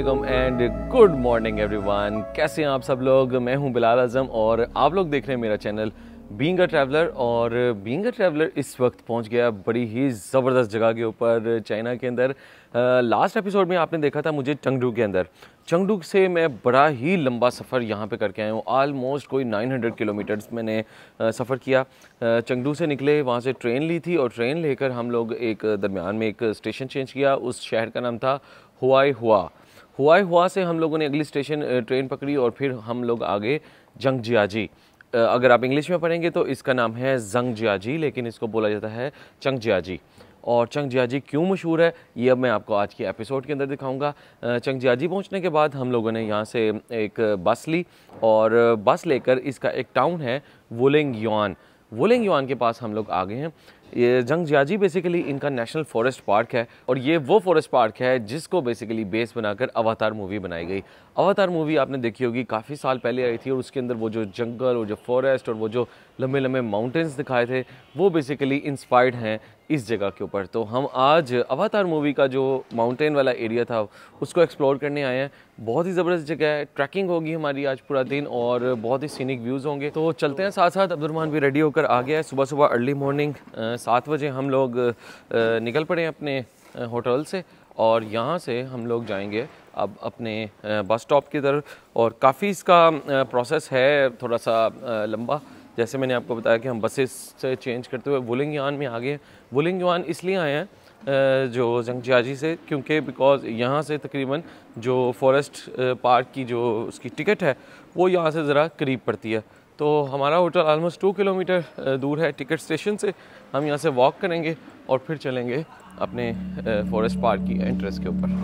वालेकुम and good morning everyone. कैसे हैं आप सब लोग? मैं हूं बिलाल आज़म और आप लोग देख रहे हैं मेरा चैनल बीइंग अ ट्रैवलर। और बीइंग अ ट्रैवलर इस वक्त पहुंच गया बड़ी ही ज़बरदस्त जगह के ऊपर, चाइना के अंदर। लास्ट एपिसोड में आपने देखा था मुझे चंगडू के अंदर। चंगडू से मैं बड़ा ही लंबा सफ़र यहाँ पे करके आया हूँ। आलमोस्ट कोई 900 किलोमीटर्स मैंने सफ़र किया। चंगडू से निकले, वहाँ से ट्रेन ली थी और ट्रेन लेकर हम लोग एक दरमियान में एक स्टेशन चेंज किया। उस शहर का नाम था हुआई हुआ से हम लोगों ने अगली स्टेशन ट्रेन पकड़ी और फिर हम लोग आगे जंगजियाजी। अगर आप इंग्लिश में पढ़ेंगे तो इसका नाम है जंगजियाजी, लेकिन इसको बोला जाता है चंगजियाजी। और चंगजियाजी क्यों मशहूर है ये अब मैं आपको आज के एपिसोड के अंदर दिखाऊंगा। चंगजियाजी पहुंचने के बाद हम लोगों ने यहाँ से एक बस ली और बस लेकर इसका एक टाउन है वुलिंग युआन के पास हम लोग आ गए हैं। ये जंगजियाजी बेसिकली इनका नेशनल फॉरेस्ट पार्क है और ये वो फॉरेस्ट पार्क है जिसको बेसिकली बेस बनाकर अवतार मूवी बनाई गई। अवतार मूवी आपने देखी होगी, काफ़ी साल पहले आई थी और उसके अंदर वो जो जंगल और जो फॉरेस्ट और वो जो लंबे लंबे माउंटेन्स दिखाए थे वो बेसिकली इंस्पायर्ड हैं इस जगह के ऊपर। तो हम आज अवतार मूवी का जो माउंटेन वाला एरिया था उसको एक्सप्लोर करने आए हैं। बहुत ही ज़बरदस्त जगह है, ट्रैकिंग होगी हमारी आज पूरा दिन और बहुत ही सीनिक व्यूज़ होंगे। तो चलते हैं साथ साथ। अब्दुर्रहमान भी रेडी होकर आ गया है। सुबह सुबह अर्ली मॉर्निंग 7 बजे हम लोग निकल पड़े अपने होटल से और यहाँ से हम लोग जाएंगे अब अपने बस स्टॉप की तरफ। और काफ़ी इसका प्रोसेस है थोड़ा सा लंबा। जैसे मैंने आपको बताया कि हम बसेस से चेंज करते हुए वुलिंग युआन में आ गए। वुलिंग युआन इसलिए आए हैं जो जंगजियाजी से, क्योंकि बिकॉज यहाँ से तकरीबन जो फॉरेस्ट पार्क की जो उसकी टिकट है वो यहाँ से ज़रा करीब पड़ती है। तो हमारा होटल ऑलमोस्ट 2 किलोमीटर दूर है टिकट स्टेशन से। हम यहाँ से वॉक करेंगे और फिर चलेंगे अपने फॉरेस्ट पार्क की एंट्रेंस के ऊपर।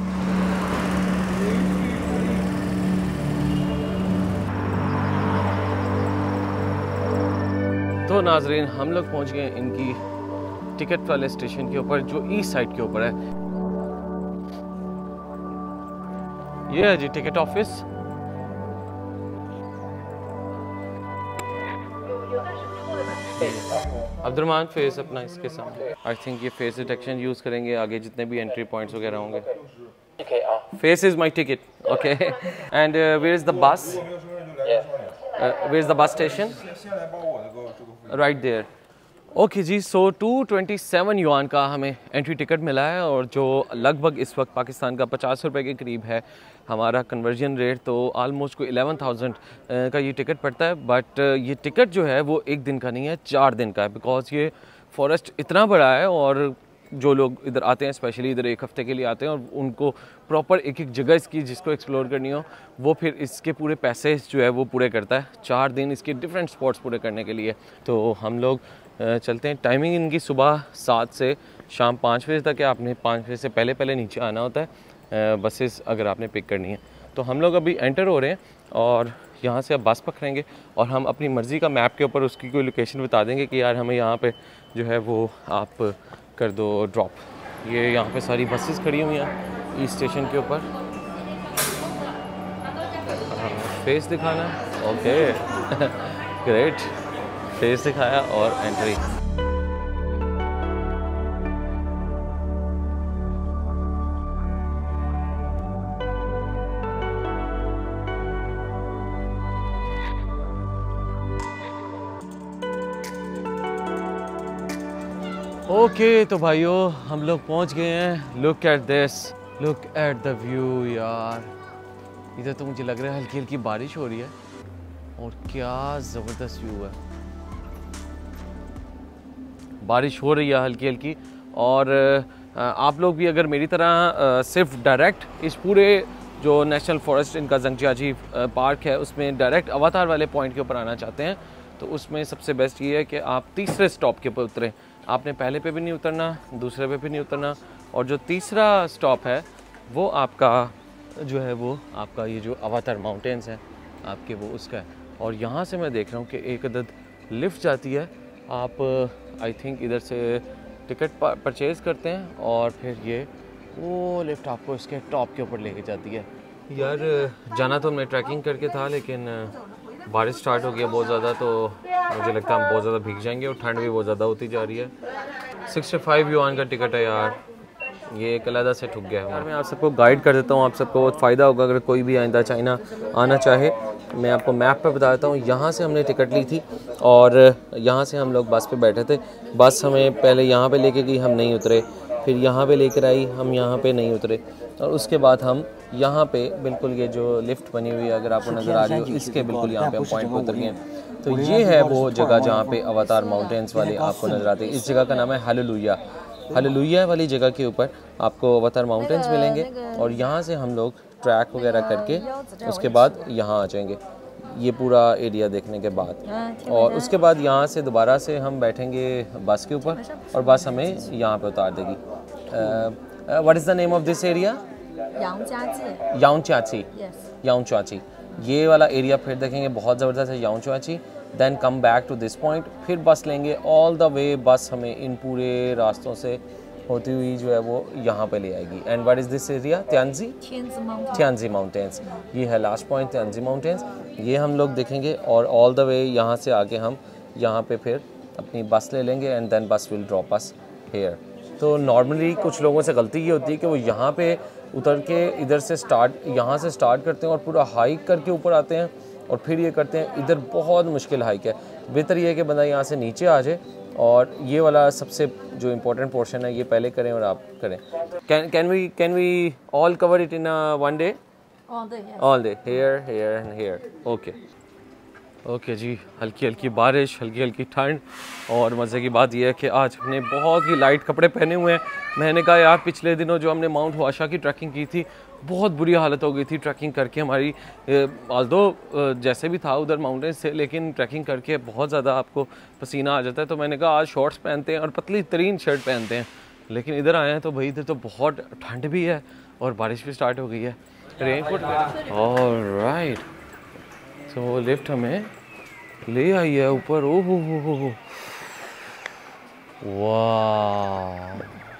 तो नाजरीन हम लोग पहुँच गए इनकी टिकट वाले स्टेशन के ऊपर जो ईस्ट साइड के ऊपर है। ये है जी टिकट ऑफिस। अब्दुर्रहमान फेस अपना इसके सामने। आई थिंक ये फेस डिटेक्शन यूज करेंगे आगे जितने भी एंट्री पॉइंट्स वगैरह होंगे। Face is my ticket okay. And where is the bus? Where is the bus station? Right there. Okay जी। सो 227 युआन का हमें एंट्री टिकट मिला है और जो लगभग इस वक्त पाकिस्तान का 50 रुपये के करीब है हमारा कन्वर्जन रेट। तो आलमोस्ट कोई 11,000 का ये टिकट पड़ता है। बट ये टिकट जो है वो एक दिन का नहीं है, 4 दिन का है। बिकॉज ये फॉरेस्ट इतना बड़ा है और जो लोग इधर आते हैं स्पेशली इधर एक हफ़्ते के लिए आते हैं और उनको प्रॉपर एक एक जगह इसकी जिसको एक्सप्लोर करनी हो वो फिर इसके पूरे पैसे जो है वो पूरे करता है। 4 दिन इसके डिफरेंट स्पॉट्स पूरे करने के लिए। तो हम लोग चलते हैं। टाइमिंग इनकी सुबह 7 से शाम 5 बजे तक है। आपने 5 बजे से पहले पहले नीचे आना होता है बसेस अगर आपने पिक करनी है। तो हम लोग अभी एंटर हो रहे हैं और यहाँ से अब बस पकड़ेंगे और हम अपनी मर्ज़ी का मैप के ऊपर उसकी कोई लोकेशन बता देंगे कि यार हमें यहाँ पे जो है वो आप कर दो ड्रॉप। ये यहाँ पे सारी बसेस खड़ी हुई हैं ईस्ट स्टेशन के ऊपर। फेस दिखाना, ओके ग्रेट। फेस दिखाया और एंट्री। ओके तो भाइयों हम लोग पहुंच गए हैं। Look at this, look at the view यार। इधर तो मुझे लग रहा है हल्की हल्की बारिश हो रही है और क्या ज़बरदस्त व्यू है। बारिश हो रही है हल्की हल्की। और आप लोग भी अगर मेरी तरह सिर्फ डायरेक्ट इस पूरे जो नेशनल फॉरेस्ट इनका जंगजियाजी पार्क है उसमें डायरेक्ट अवतार वाले पॉइंट के ऊपर आना चाहते हैं तो उसमें सबसे बेस्ट ये है कि आप तीसरे स्टॉप के ऊपर उतरें। आपने पहले पे भी नहीं उतरना, दूसरे पे भी नहीं उतरना और जो तीसरा स्टॉप है वो आपका जो है वो आपका ये जो अवतार माउंटेन्स हैं आपके वो उसका है। और यहाँ से मैं देख रहा हूँ कि एक अदद लिफ्ट जाती है। आप आई थिंक इधर से टिकट परचेज़ करते हैं और फिर ये वो लिफ्ट आपको इसके टॉप के ऊपर लेके जाती है। यार जाना तो मैं ट्रैकिंग करके था लेकिन बारिश स्टार्ट हो गया बहुत ज़्यादा तो मुझे लगता है हम बहुत ज़्यादा भीग जाएंगे और ठंड भी बहुत ज़्यादा होती जा रही है। 65 युआन का टिकट है यार। ये एक अलग से ठुक गया है। मैं आप सबको गाइड कर देता हूँ, आप सबको बहुत फ़ायदा होगा अगर कोई भी आइंदा चाइना आना चाहे। मैं आपको मैप पे बता देता हूँ। यहाँ से हमने टिकट ली थी और यहाँ से हम लोग बस पे बैठे थे। बस हमें पहले यहाँ पे लेके गई, हम नहीं उतरे, फिर यहाँ पे लेकर आई, हम यहाँ पे नहीं उतरे, और उसके बाद हम यहाँ पे बिल्कुल ये जो लिफ्ट बनी हुई है अगर आपको नज़र आ रही हो, इसके बिल्कुल यहाँ पे हम पॉइंट पर उतर गए। तो ये है वो जगह जहाँ पे अवतार माउंटेन्स वाले आपको नज़र आते हैं। इस जगह का नाम है हालेलुया। हालेलुया वाली जगह के ऊपर आपको अवतार माउंटेन्स मिलेंगे और यहाँ से हम लोग ट्रैक वगैरह करके उसके बाद यहाँ आ जाएंगे, ये पूरा एरिया देखने के बाद। और उसके बाद यहाँ से दोबारा से हम बैठेंगे बस के ऊपर और बस हमें यहाँ पे उतार देगी। What is the name of this area? याओंचाची। याओंचाची ये वाला एरिया फिर देखेंगे, बहुत ज़बरदस्त है याओंचाची। Then come back to this point, फिर बस लेंगे ऑल द वे। बस हमें इन पूरे रास्तों से होती हुई जो है वो यहाँ पे ले आएगी। And what is this area? Tianzi mountains. ये है लास्ट पॉइंट, तियानजी माउंटेन्स। ये हम लोग देखेंगे और ऑल द वे यहाँ से आगे हम यहाँ पे फिर अपनी बस ले लेंगे and then bus will drop us here. तो नॉर्मली कुछ लोगों से गलती ये होती है कि वो यहाँ पे उतर के इधर से यहाँ से स्टार्ट करते हैं और पूरा हाइक करके ऊपर आते हैं और फिर ये करते हैं। इधर बहुत मुश्किल हाइक है, बेहतर ये है कि बंदा यहाँ से नीचे आ जाए और ये वाला सबसे जो इम्पोर्टेंट पोर्शन है ये पहले करें और आप करें। Can we all cover it in one day? All day, here and here. Okay जी, हल्की हल्की बारिश, हल्की हल्की ठंड, और मज़े की बात यह है कि आज हमने बहुत ही लाइट कपड़े पहने हुए हैं। मैंने कहा यार पिछले दिनों जो हमने माउंट हुआशा की ट्रैकिंग की थी बहुत बुरी हालत हो गई थी ट्रैकिंग करके हमारी। आल्दो जैसे भी था उधर माउंटेन से, लेकिन ट्रैकिंग करके बहुत ज़्यादा आपको पसीना आ जाता है। तो मैंने कहा आज शॉर्ट्स पहनते हैं और पतली तरीन शर्ट पहनते हैं, लेकिन इधर आए हैं तो भाई इधर तो बहुत ठंड भी है और बारिश भी स्टार्ट हो गई है। रेनकोट। ऑलराइट, तो लिफ्ट हमें ले आई है ऊपर। ओह हो, वाह,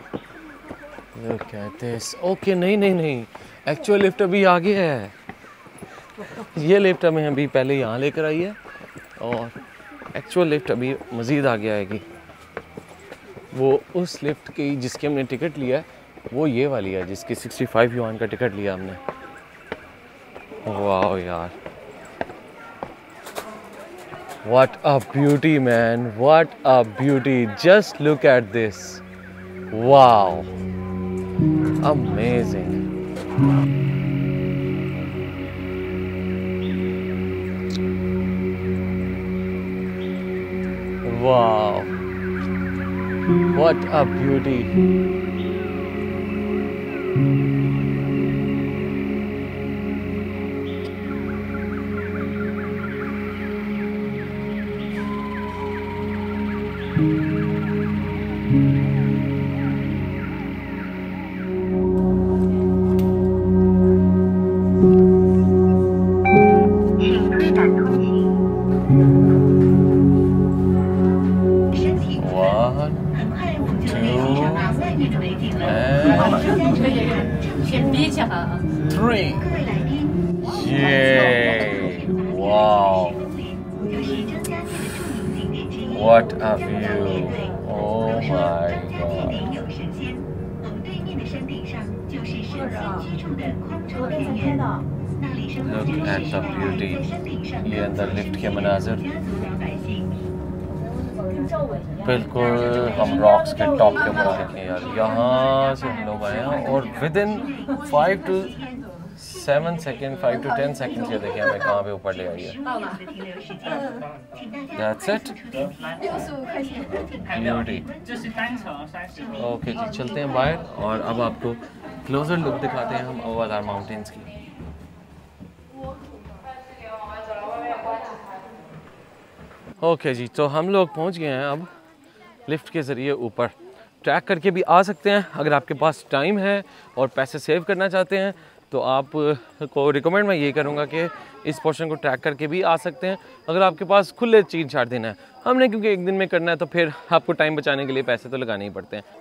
कहते हैं ओके। नहीं, एक्चुअल लिफ्ट अभी आगे है। ये लिफ्ट हमें अभी पहले यहाँ लेकर आई है और एक्चुअल लिफ्ट अभी मज़ीद आगे आएगी। वो उस लिफ्ट की जिसकी हमने टिकट लिया है वो ये वाली है जिसकी 65 युआन का टिकट लिया हमने। वाह यार, what a beauty man, what a beauty, just look at this, wow, amazing. Wow, what a beauty. Three. Yay! Wow! What a view! Oh my God! Look at the beauty. ये अंदर lift के मनाज़र, बिल्कुल हम rocks के top के ऊपर देखें यार। यहाँ से हम लोग आए हैं और within 5 to 7 second, 5 to 10 second के देखिए हमें कहाँ पे ऊपर ले आई है। That's it. Beauty. ओके जी, चलते हैं बाहर और अब आपको क्लोजर लुक दिखाते हैं हम अवतार माउंटेन्स की। ओके जी, तो हम लोग पहुंच गए हैं अब लिफ्ट के ज़रिए ऊपर। ट्रैक करके भी आ सकते हैं अगर आपके पास टाइम है और पैसे सेव करना चाहते हैं, तो आप को रिकमेंड मैं ये करूँगा कि इस पोर्शन को ट्रैक करके भी आ सकते हैं अगर आपके पास खुले 3-4 दिन है। हमने क्योंकि एक दिन में करना है तो फिर आपको टाइम बचाने के लिए पैसे तो लगाने ही पड़ते हैं।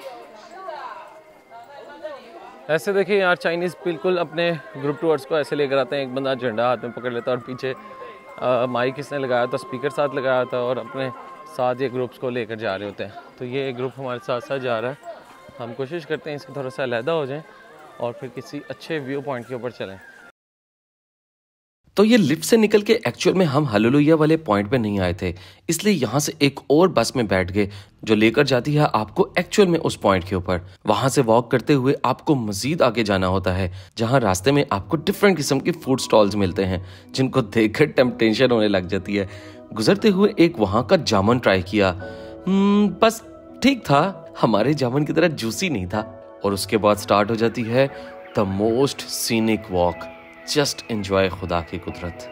ऐसे देखिए यार, चाइनीज़ बिल्कुल अपने ग्रुप टूर्स को ऐसे लेकर आते हैं, एक बंदा झंडा हाथ में पकड़ लेता है और पीछे माइक इसने लगाया था, स्पीकर साथ लगाया था और अपने साथ ये ग्रुप्स को लेकर जा रहे होते हैं। तो ये ग्रुप हमारे साथ साथ जा रहा है हम कोशिश करते हैं इससे थोड़ा सा अलहदा हो जाएं और फिर किसी अच्छे व्यू पॉइंट के ऊपर चलें। तो ये लिफ्ट से निकल के एक्चुअल में हम हालेलुया वाले पॉइंट पे नहीं आए थे, इसलिए यहाँ से एक और बस में बैठ गए जो लेकर जाती है आपको एक्चुअल में उस पॉइंट के ऊपर। वहां से वॉक करते हुए आपको मजीद आगे जाना होता है, जहाँ रास्ते में आपको डिफरेंट किस्म के फूड स्टॉल्स मिलते हैं जिनको देखकर टेम्पटेशन होने लग जाती है। गुजरते हुए एक वहाँ का जामुन ट्राई किया, बस ठीक था, हमारे जामुन की तरह जूसी नहीं था। और उसके बाद स्टार्ट हो जाती है the most scenic walk. Just enjoy खुदा की कुदरत।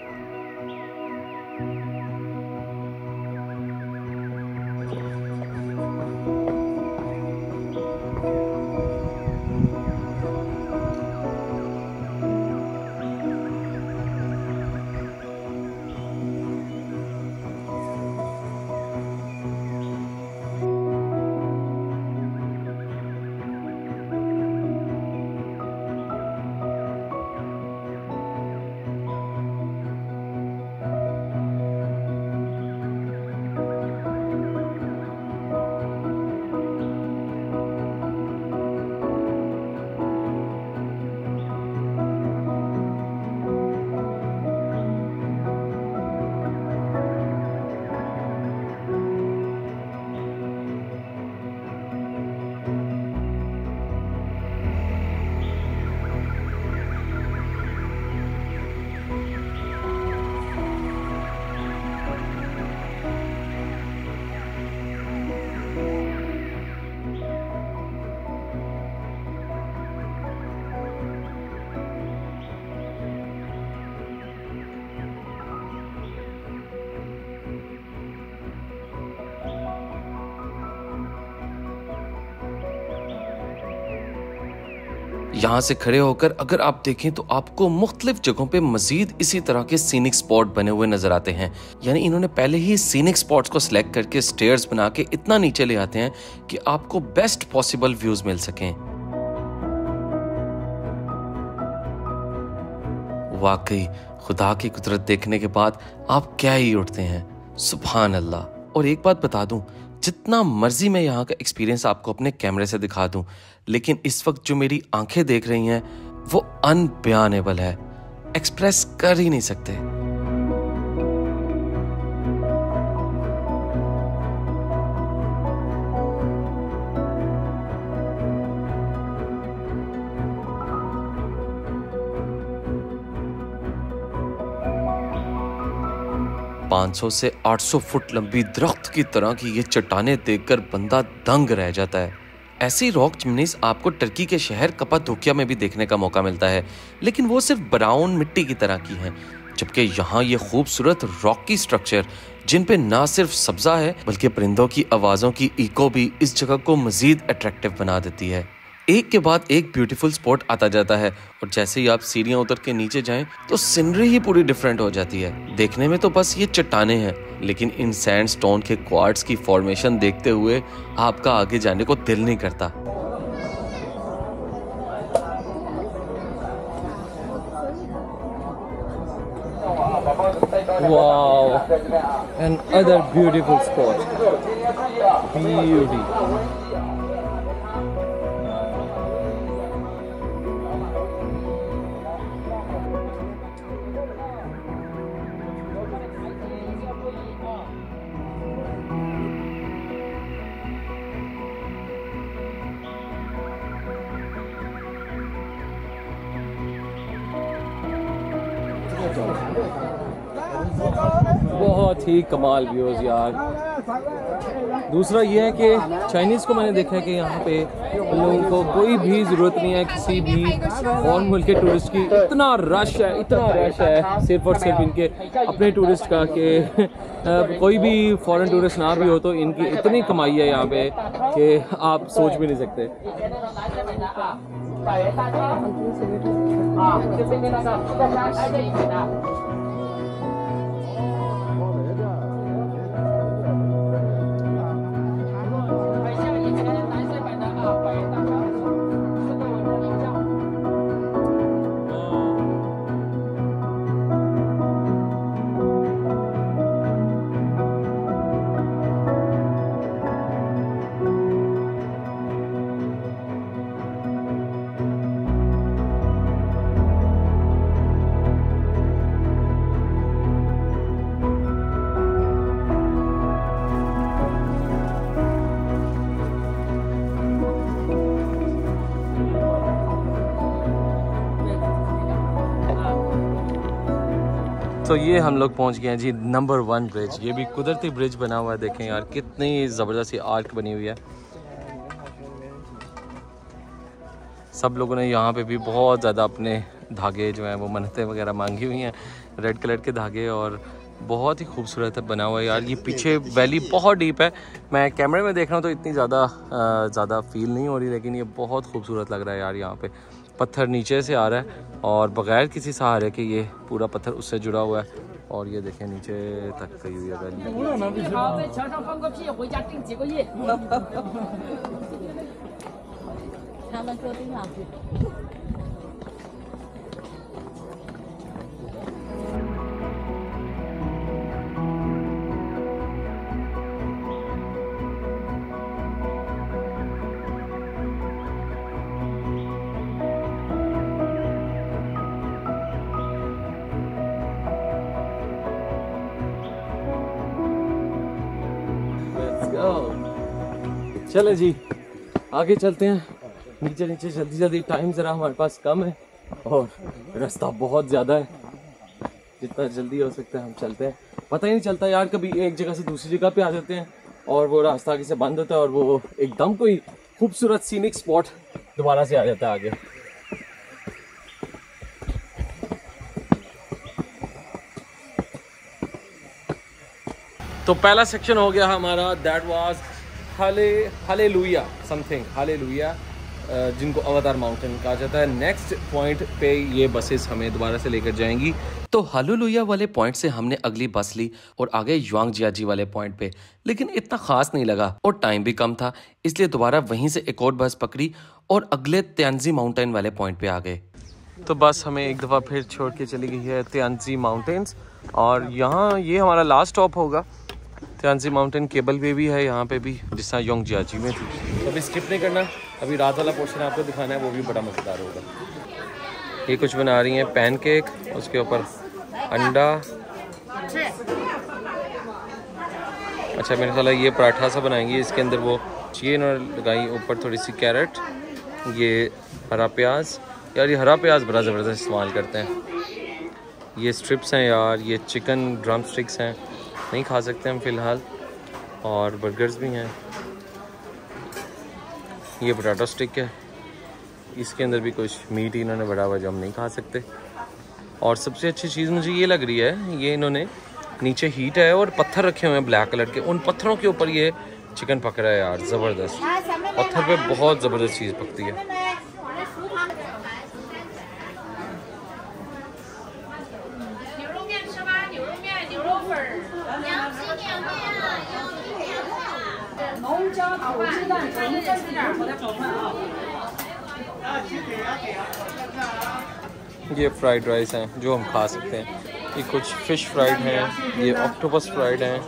यहाँ से खड़े होकर अगर आप देखें तो आपको मुख्तलिफ जगहों पे मजीद इसी तरह के सीनिक स्पॉट बने हुए नजर आते हैं। यानी इन्होंने पहले ही सीनिक स्पॉट्स को सिलेक्ट करके स्टेयर्स बना के इतना नीचे ले आते हैं कि आपको बेस्ट पॉसिबल व्यूज मिल सकें। वाकई खुदा की कुदरत देखने के बाद आप क्या ही उठते हैं, सुभान अल्लाह। और एक बात बता दूं, जितना मर्जी मैं यहाँ का एक्सपीरियंस आपको अपने कैमरे से दिखा दूं, लेकिन इस वक्त जो मेरी आंखें देख रही हैं वो अनबयानेबल है, एक्सप्रेस कर ही नहीं सकते। 500 से 800 फुट लंबी दरख्त की तरह की ये चट्टानें देखकर बंदा दंग रह जाता है। ऐसी रॉक चिमनीज आपको टर्की के शहर कपादोकिया में भी देखने का मौका मिलता है, लेकिन वो सिर्फ ब्राउन मिट्टी की तरह की हैं, जबकि यहाँ ये खूबसूरत रॉकी स्ट्रक्चर जिन पे ना सिर्फ सब्जा है बल्कि परिंदों की आवाज़ों की इको भी इस जगह को मजीद अट्रैक्टिव बना देती है। एक के बाद एक ब्यूटीफुल स्पॉट आता जाता है और जैसे ही आप सीढ़ियां उतर के नीचे जाएं तो सीनरी ही पूरी डिफरेंट हो जाती है। देखने में तो बस ये चट्टानें हैं, लेकिन इन सैंडस्टोन के क्वार्ट्स की फॉर्मेशन देखते हुए आपका आगे जाने को दिल नहीं करता। Wow, another beautiful spot. Beauty. बहुत ही कमाल व्यूज़ यार। दूसरा ये है कि चाइनीज़ को मैंने देखा है कि यहाँ पे उन लोगों को कोई भी ज़रूरत नहीं है किसी भी और मुल्क के टूरिस्ट की। इतना रश है सिर्फ और सिर्फ इनके अपने टूरिस्ट का कि कोई भी फॉरेन टूरिस्ट ना भी हो तो इनकी इतनी कमाई है यहाँ पे कि आप सोच भी नहीं सकते। तो ये हम लोग पहुंच गए हैं जी नंबर 1 ब्रिज। ये भी कुदरती ब्रिज बना हुआ है, देखें यार कितनी ज़बरदस्त आर्क बनी हुई है। सब लोगों ने यहाँ पे भी बहुत ज़्यादा अपने धागे जो हैं वो मन्नतें वगैरह मांगी हुई हैं, रेड कलर के धागे, और बहुत ही खूबसूरत है बना हुआ है यार। ये पीछे वैली बहुत डीप है, मैं कैमरे में देख रहा हूँ तो इतनी ज़्यादा फील नहीं हो रही, लेकिन ये बहुत खूबसूरत लग रहा है यार। यहाँ पे पत्थर नीचे से आ रहा है और बग़ैर किसी सहारे के ये पूरा पत्थर उससे जुड़ा हुआ है, और ये देखें नीचे तक गई हुई है वैली। चले जी आगे चलते हैं, नीचे जल्दी टाइम ज़रा हमारे पास कम है और रास्ता बहुत ज़्यादा है, जितना जल्दी हो सकता है हम चलते हैं। पता ही नहीं चलता यार, कभी एक जगह से दूसरी जगह पे आ जाते हैं और वो रास्ता आगे से बंद होता है और वो एकदम कोई खूबसूरत सीनिक स्पॉट दोबारा से आ जाता है आगे। तो पहला सेक्शन हो गया हमारा, that was hallelujah something, hallelujah, जिनको अवतार माउंटेन कहा जाता है। नेक्स्ट पॉइंट पे ये बसेस हमें दोबारा से लेकर जाएंगी। तो हालेलुया वाले पॉइंट से हमने अगली बस ली और आगे युआंगजियाजी वाले पॉइंट पे, लेकिन इतना खास नहीं लगा और टाइम भी कम था, इसलिए दोबारा वहीं से एक और बस पकड़ी और अगले त्यांजी माउंटेन वाले पॉइंट पे आ गए। तो बस हमें एक दफ़ा फिर छोड़ के चली गई है त्यांजी माउंटेन्स, और यहाँ ये हमारा लास्ट स्टॉप होगा। त्यांजी माउंटेन केबल वे भी है यहाँ पे भी, जिस तरह युआंगजियाजी में थी। तो अभी स्किप नहीं करना, अभी रात वाला पोर्शन आपको दिखाना है, वो भी बड़ा मज़ेदार होगा। ये कुछ बना रही हैं पैनकेक, उसके ऊपर अंडा, अच्छा मेरे ख्याल ये पराठा सा बनाएंगी, इसके अंदर वो ये इन्होंने लगाई, ऊपर थोड़ी सी कैरेट, ये हरा प्याज। यार ये हरा प्याज बड़ा ज़बरदस्त इस्तेमाल करते हैं। ये स्ट्रिप्स हैं यार, ये चिकन ड्रम स्टिक्स हैं, नहीं खा सकते हम फ़िलहाल, और बर्गर्स भी हैं। ये पोटैटो स्टिक है, इसके अंदर भी कुछ मीट इन्होंने बड़ा हुआ जो हम नहीं खा सकते। और सबसे अच्छी चीज़ मुझे ये लग रही है, ये इन्होंने नीचे हीट है और पत्थर रखे हुए हैं ब्लैक कलर के, उन पत्थरों के ऊपर ये चिकन पक रहा है यार, ज़बरदस्त। पत्थर पे बहुत ज़बरदस्त चीज़ पकती है। ये फ्राइड राइस हैं जो हम खा सकते हैं, ये कुछ फ़िश फ्राइड हैं, ये ऑक्टोपस फ्राइड हैं,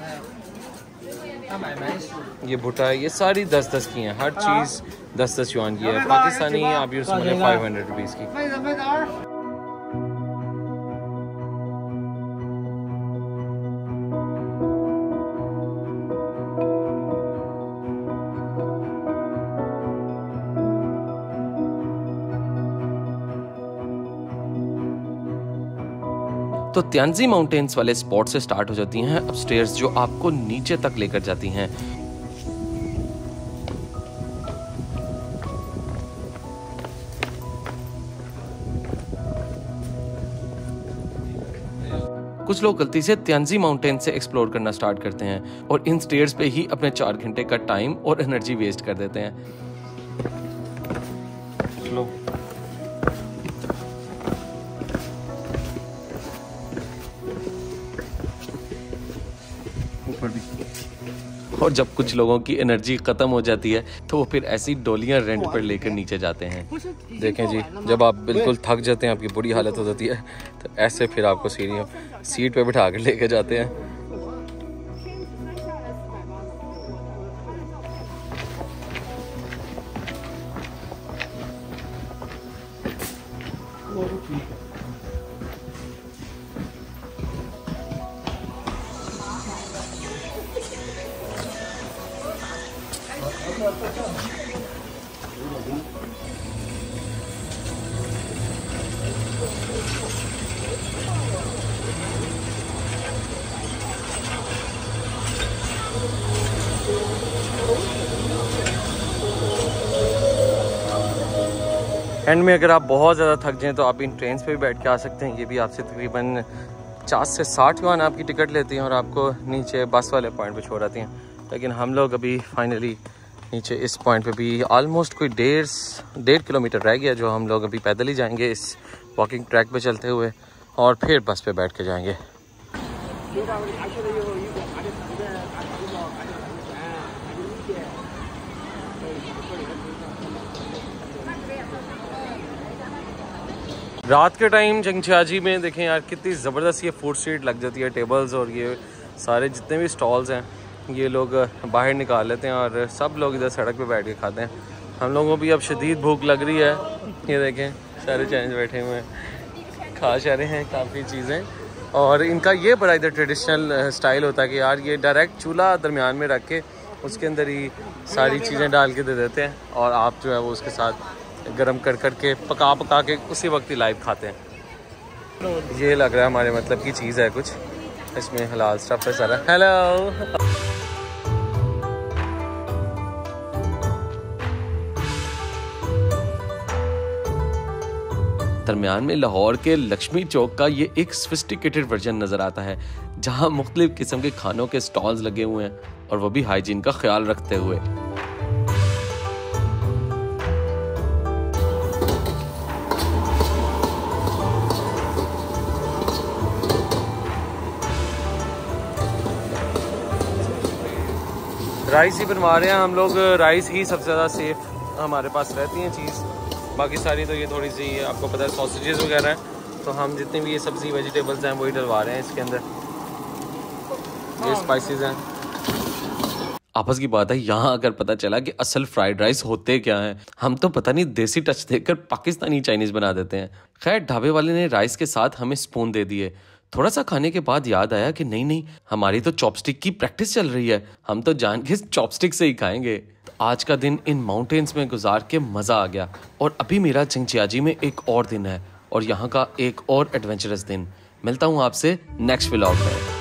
ये भुट्टा है, ये सारी 10-10 की हैं, हर चीज़ 10-10 युआन की है। पाकिस्तानी आप यूँ समझें 500 रुपीज़ की। तो त्यांजी माउंटेन्स वाले स्पॉट से स्टार्ट हो जाती हैं अपस्टेयर्स, जो आपको नीचे तक लेकर जाती हैं। कुछ लोग गलती से त्यांजी माउंटेन से एक्सप्लोर करना स्टार्ट करते हैं और इन स्टेयर्स पे ही अपने 4 घंटे का टाइम और एनर्जी वेस्ट कर देते हैं। चलो और जब कुछ लोगों की एनर्जी खत्म हो जाती है तो वो फिर ऐसी डोलियां रेंट पर लेकर नीचे जाते हैं। देखें जी, जब आप बिल्कुल थक जाते हैं, आपकी बुरी हालत हो जाती है, तो ऐसे फिर आपको सीट पे बिठा कर लेके जाते हैं। एंड में अगर आप बहुत ज़्यादा थक जाएँ तो आप इन ट्रेन पे भी बैठ के आ सकते हैं। ये भी आपसे तकरीबन 50 से 60 युआन आपकी टिकट लेती हैं और आपको नीचे बस वाले पॉइंट पे छोड़ आती हैं। लेकिन हम लोग अभी फाइनली नीचे इस पॉइंट पे भी ऑलमोस्ट कोई 1.5 किलोमीटर रह गया, जो हम लोग अभी पैदल ही जाएंगे इस वॉकिंग ट्रैक पे चलते हुए और फिर बस पे बैठ के जाएंगे। रात के टाइम चंगछियाजी में देखें यार कितनी ज़बरदस्त ये फूड स्ट्रीट लग जाती है। टेबल्स और ये सारे जितने भी स्टॉल्स हैं ये लोग बाहर निकाल लेते हैं और सब लोग इधर सड़क पे बैठ के खाते हैं। हम लोगों को भी अब शदीद भूख लग रही है। ये देखें सारे चैलेंज बैठे हुए हैं, खा जा रहे हैं काफ़ी चीज़ें। और इनका ये बड़ा इधर ट्रेडिशनल स्टाइल होता है कि यार ये डायरेक्ट चूल्हा दरमियान में रख के उसके अंदर ही सारी चीज़ें डाल के दे देते हैं और आप जो है वो उसके साथ गरम कर के पका के उसी वक्त ही लाइव खाते हैं। ये लग रहा है हमारे मतलब की चीज़ है कुछ, इसमें हलाल स्टफ है सारा। हेलो, दरमियान में लाहौर के लक्ष्मी चौक का ये एक सोफिस्टिकेटेड वर्जन नज़र आता है, जहां मुख्तलिफ किस्म के खानों के स्टॉल्स लगे हुए हैं और वो भी हाइजीन का ख्याल रखते हुए। राइस ही बनवा रहे हैं हम लोग। राइस ही सबसे ज़्यादा सेफ हमारे पास रहती हैं चीज़, बाकी सारी तो ये थोड़ी सी आपको पता है सॉसेजेस वगैरह हैं, तो हम जितनी भी ये सब्ज़ी वेजिटेबल्स हैं वही डलवा रहे हैं इसके अंदर। ये स्पाइसेस हैं। आपस की बात है, यहाँ अगर पता चला कि असल फ्राइड राइस होते क्या हैं, हम तो पता नहीं देसी टच देकर पाकिस्तानी चाइनीज़ बना देते हैं। खैर ढाबे वाले ने राइस के साथ हमें स्पून दे दिए। थोड़ा सा खाने के बाद याद आया कि नहीं हमारी तो चॉपस्टिक की प्रैक्टिस चल रही है, हम तो जान के चॉपस्टिक से ही खाएंगे। तो आज का दिन इन माउंटेन्स में गुजार के मज़ा आ गया और अभी मेरा चंगछियाजी में एक और दिन है और यहाँ का एक और एडवेंचरस दिन। मिलता हूँ आपसे नेक्स्ट व्लॉग में।